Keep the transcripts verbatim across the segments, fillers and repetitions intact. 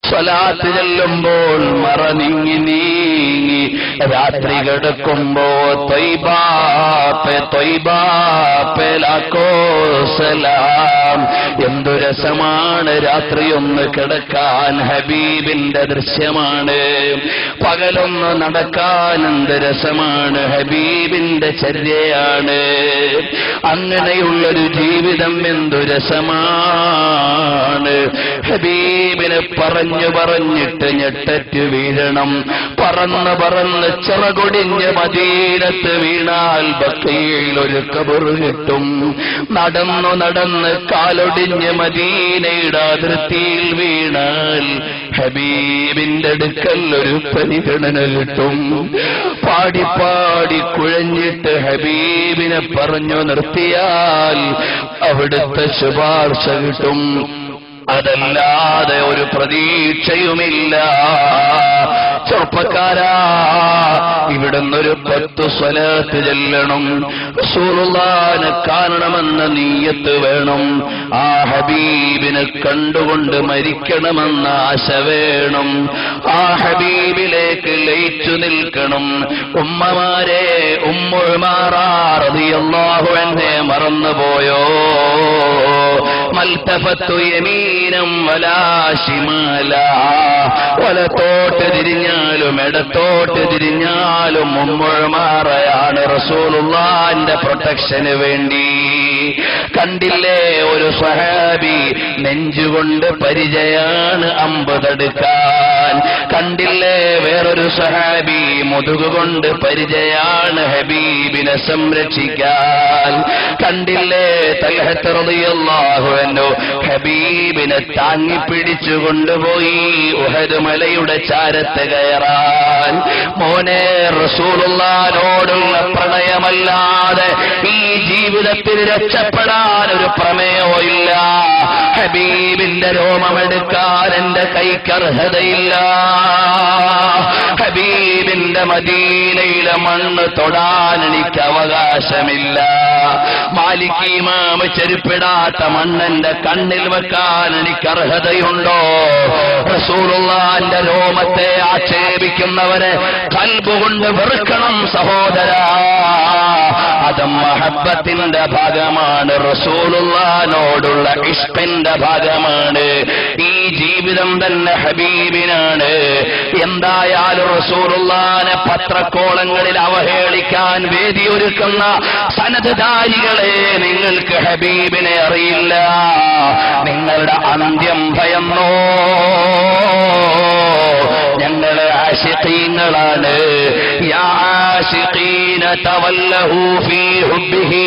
സ്വലാത്ത് ചെല്ലുമ്പോൾ മറ നീങ്ങി നീങ്ങി രാത്രി കിടക്കുമ്പോ ത്വയ്ബാ പേ ത്വയ്ബാ പേ ലാഖോ സലാം. എന്തു രസമാണ് രാത്രിയൊന്ന് കിടക്കാൻ, ഹബീബിന്റെ ദൃശ്യമാണ്. പകലൊന്ന് നടക്കാൻ എന്ത് രസമാണ്, ഹബീബിന്റെ ചര്യയാണ്. അങ്ങനെയുള്ളൊരു ജീവിതം എന്തു രസമാണ്. ഹബീബിനെ പറഞ്ഞു പറഞ്ഞിട്ട് ഞെട്ടറ്റ് വീഴണം. പറന്ന് പറന്ന് ചിറകൊടിഞ്ഞ് മദീനത്ത് വീണാൽ ബഖീൽ ഒരു ഖബർ കിട്ടും. നടന്നു നടന്ന് കാലൊടിഞ്ഞ് മദീനയുടെ അതിർത്തിയിൽ വീണാൽ ഹബീബിന്റെ അടുക്കൽ ഒരു പരിഗണന കിട്ടും. പാടി പാടി കുഴഞ്ഞിട്ട് ഹബീബിനെ പറഞ്ഞു നിർത്തിയാൽ അവിടുത്തെ ശുപാർശ കിട്ടും. അതല്ലാതെ ഒരു പ്രതീക്ഷയുമില്ല. ചെറുപ്പക്കാരാ, ഇവിടുന്നൊരു പത്ത് സ്വലാത്ത് ചെല്ലണം. റസൂലുള്ളാഹിനെ കാണണമെന്ന നീയത്ത് വേണം. ആ ഹബീബിനെ കണ്ടുകൊണ്ട് മരിക്കണമെന്ന ആശ വേണം. ആ ഹബീബിലേക്ക് ലയിച്ചു നിൽക്കണം. ഉമ്മമാരെ, ഉമ്മു ഉമാറ റളിയല്ലാഹു അൻഹയെ മറന്നുപോയോ? മൽതഫത്തു യമീനം വലാ ശിമാലാ. വലത്തോട്ട് തിരിഞ്ഞാലും ഇടത്തോട്ട് തിരിഞ്ഞാലും ഉമ്മു ഉമാറയാണ് റസൂലുള്ളാഹിന്റെ പ്രൊട്ടക്ഷന് വേണ്ടി. കണ്ടില്ലേ, ഒരു സ്വഹാബി നെഞ്ചുകൊണ്ട് പരിചയാണ് അമ്പ് തടുക്കാൻ. കണ്ടില്ലേ, വേറൊരു സ്വഹാബി മുതുകുകൊണ്ട് പരിചയാണ് ഹബീബിനെ സംരക്ഷിക്കാൻ. കണ്ടില്ലേ, തൽഹത്ത് റളിയല്ലാഹു അൻഹു ഹബീബിനെ താങ്ങി പിടിച്ചു കൊണ്ടുപോയി ഉഹദ് മലയുടെ ചാരത്ത് കയറാൻ. മോനെ, റസൂലുള്ളാഹിനോടുള്ള പ്രണയമല്ലാതെ ഈ ജീവിതത്തിൽ രക്ഷപ്പെടാൻ ഒരു പ്രമേയമോ ഇല്ല. ഹബീബിന്റെ രോമമെടുക്കാൻ എന്റെ കൈക്കർഹതയില്ല. ഹബീബിന്റെ മദീനയിലെ മണ്ണ് തൊടാൻ എനിക്ക് അവകാശമില്ല. മാലിക് ഇമാം ചെരുപ്പിടാത്ത മണ്ണെന്റെ കണ്ണിൽ വെക്കാൻ എനിക്ക് അർഹതയുണ്ടോ? റസൂലുള്ളാഹിന്റെ രോമത്തെ ആക്ഷേപിക്കുന്നവരെ ഖൽബ് കൊണ്ട് വെറുക്കണം സഹോദരാ. അത് മഹബ്ബത്തിന്റെ ഭാഗമാണ്, റസൂലുള്ളാഹിനോടുള്ള ഇഷ്കിന്റെ ഭാഗമാണ്. ഈ ജീവിതം തന്നെ ഹബീബിനാണ്. എന്തായാലും റസൂലുള്ളാഹിനെ പത്രക്കോളങ്ങളിൽ അവഹേളിക്കാൻ വേദിയൊരുക്കുന്ന സനദ്ധാരികളെ, നിങ്ങൾക്ക് ഹബീബിനെ അറിയില്ല. നിങ്ങളുടെ അന്ത്യം ഭയന്നോ? ഞങ്ങള് ആശിഖീങ്ങളാണ്. യാ ആശിഖീന തവല്ലഹു ഫീ ഹുബ്ബിഹി.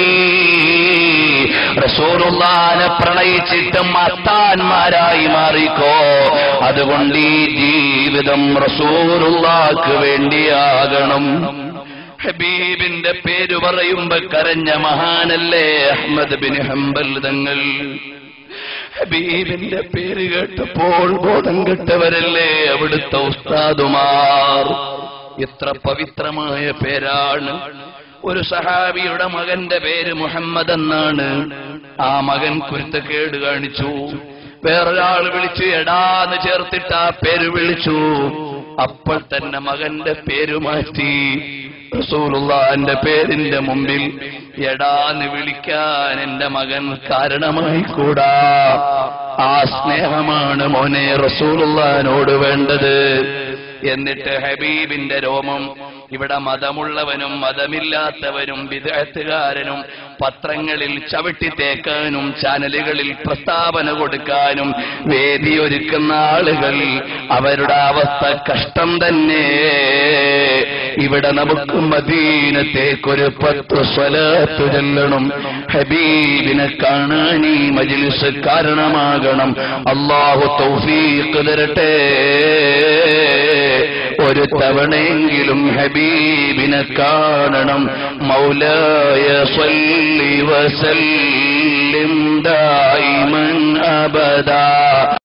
റസൂലുള്ളാഹിനെ പ്രണയിച്ചിട്ട് മത്താന്മാരായി മാറിക്കോ. അതുകൊണ്ട് ഈ ജീവിതം റസൂലുള്ളാഹിക്ക് വേണ്ടിയാകണം. ഹബീബിന്റെ പേര് പറയുമ്പോ കരഞ്ഞ മഹാനല്ലേ അഹ്മദ് ബിൻ ഹംബൽ തങ്ങൾ. ഹബീബിന്റെ പേര് കേട്ടപ്പോൾ ബോധം കെട്ടവരല്ലേ അവിടുത്തെ ഉസ്താദുമാർ. എത്ര പവിത്രമായ പേരാണ്. ഒരു സഹാബിയുടെ മകന്റെ പേര് മുഹമ്മദ് എന്നാണ്. ആ മകൻ കുരുത്തക്കേട് കാണിച്ചു. വേറൊരാൾ വിളിച്ചു എടാന്ന് ചേർത്തിട്ട് ആ പേര് വിളിച്ചു. അപ്പോൾ തന്നെ മകന്റെ പേര് മാറ്റി. റസൂലുള്ളാഹിന്റെ പേരിന്റെ മുമ്പിൽ എടാന്ന് വിളിക്കാൻ എന്റെ മകൻ കാരണമായി കൂടാ. ആ സ്നേഹമാണ് മോനെ റസൂലുള്ളാഹിനോട് വേണ്ടത്. എന്നിട്ട് ഹബീബിന്റെ രോമം ഇവിടെ മതമുള്ളവനും മതമില്ലാത്തവനും ബിദ്അത്തുകാരനും പത്രങ്ങളിൽ ചവിട്ടി തേക്കാനും ചാനലുകളിൽ പ്രസ്താവന കൊടുക്കാനും വേദിയൊരുക്കുന്ന ആളുകൾ, അവരുടെ അവസ്ഥ കഷ്ടം തന്നെ. ഇവിടെ നമുക്ക് മദീനത്തേക്കൊരു പത്ത് സ്വലാത്ത് ചൊല്ലണം. ഹബീബിനെ കാണാൻ ഈ മജ്ലിസ് കാരണമാകണം. അല്ലാഹു തൗഫീഖ് തരട്ടെ. ഒരു തവണയെങ്കിലും ഹബീബിനെ കാണണം. മൗലായ സ്വല്ലി വസല്ലിം ദായിമൻ അബദാ.